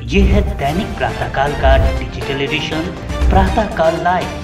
ये है दैनिक प्रातःकाल का डिजिटल एडिशन प्रातःकाल लाइव।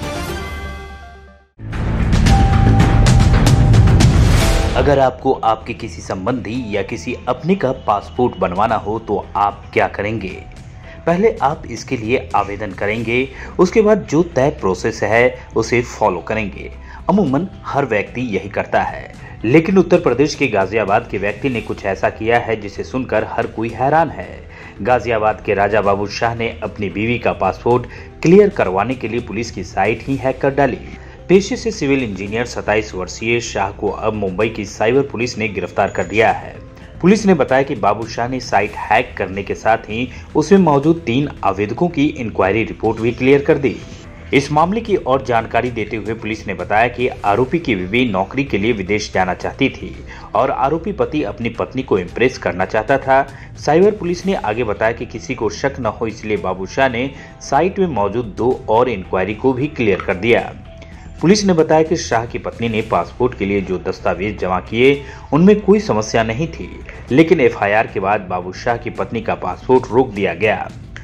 अगर आपको आपके किसी संबंधी या किसी अपने का पासपोर्ट बनवाना हो तो आप क्या करेंगे? पहले आप इसके लिए आवेदन करेंगे, उसके बाद जो तय प्रोसेस है उसे फॉलो करेंगे। अमूमन हर व्यक्ति यही करता है, लेकिन उत्तर प्रदेश के गाजियाबाद के व्यक्ति ने कुछ ऐसा किया है जिसे सुनकर हर कोई हैरान है। गाजियाबाद के राजा बाबू शाह ने अपनी बीवी का पासपोर्ट क्लियर करवाने के लिए पुलिस की साइट ही हैक कर डाली। पेशे से सिविल इंजीनियर 27 वर्षीय शाह को अब मुंबई की साइबर पुलिस ने गिरफ्तार कर लिया है। पुलिस ने बताया कि बाबू शाह ने साइट हैक करने के साथ ही उसमें मौजूद 3 आवेदकों की इंक्वायरी रिपोर्ट भी क्लियर कर दी। इस मामले की और जानकारी देते हुए पुलिस ने बताया कि आरोपी की बीवी नौकरी के लिए विदेश जाना चाहती थी और आरोपी पति अपनी पत्नी को इम्प्रेस करना चाहता था। साइबर पुलिस ने आगे बताया कि किसी को शक न हो इसलिए बाबू शाह ने साइट में मौजूद 2 और इंक्वायरी को भी क्लियर कर दिया। पुलिस ने बताया कि शाह की पत्नी ने पासपोर्ट के लिए जो दस्तावेज जमा किए उनमें कोई समस्या नहीं थी, लेकिन एफआईआर के बाद बाबू शाह की पत्नी का पासपोर्ट रोक दिया गया।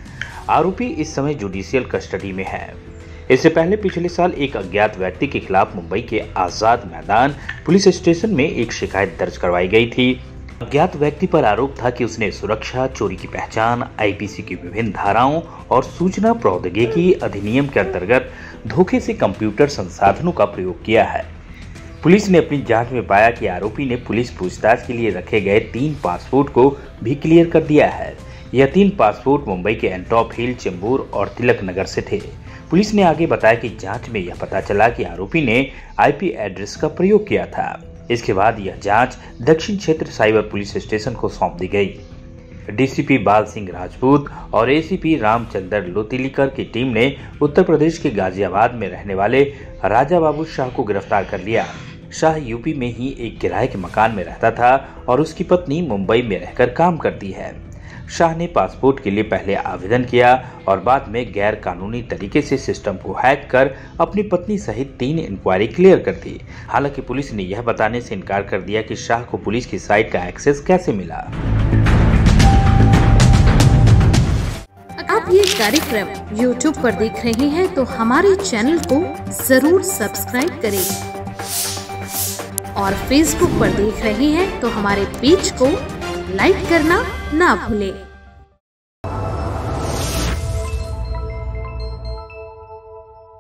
आरोपी इस समय जुडिशियल कस्टडी में है। इससे पहले पिछले साल एक अज्ञात व्यक्ति के खिलाफ मुंबई के आजाद मैदान पुलिस स्टेशन में एक शिकायत दर्ज करवाई गई थी। अज्ञात व्यक्ति पर आरोप था कि उसने सुरक्षा, चोरी की पहचान, आईपीसी की विभिन्न धाराओं और सूचना प्रौद्योगिकी अधिनियम के अंतर्गत धोखे से कंप्यूटर संसाधनों का प्रयोग किया है। पुलिस ने अपनी जांच में पाया कि आरोपी ने पुलिस पूछताछ के लिए रखे गए 3 पासपोर्ट को भी क्लियर कर दिया है। यह 3 पासपोर्ट मुंबई के एंटॉप हिल, चेंबूर और तिलक नगर से थे। पुलिस ने आगे बताया कि जांच में यह पता चला कि आरोपी ने आईपी एड्रेस का प्रयोग किया था। इसके बाद यह जांच दक्षिण क्षेत्र साइबर पुलिस स्टेशन को सौंप दी गई। डीसीपी बाल सिंह राजपूत और एसीपी रामचंद्र लोतिलीकर की टीम ने उत्तर प्रदेश के गाजियाबाद में रहने वाले राजा बाबू शाह को गिरफ्तार कर लिया। शाह यूपी में ही एक किराए के मकान में रहता था और उसकी पत्नी मुंबई में रहकर काम करती है। शाह ने पासपोर्ट के लिए पहले आवेदन किया और बाद में गैर कानूनी तरीके से सिस्टम को हैक कर अपनी पत्नी सहित 3 इंक्वायरी क्लियर कर दी। हालांकि पुलिस ने यह बताने से इनकार कर दिया कि शाह को पुलिस की साइट का एक्सेस कैसे मिला। आप ये कार्यक्रम YouTube पर देख रहे हैं तो हमारे चैनल को जरूर सब्सक्राइब करें और Facebook पर देख रहे हैं तो हमारे पेज को लाइक करना ना भूलें।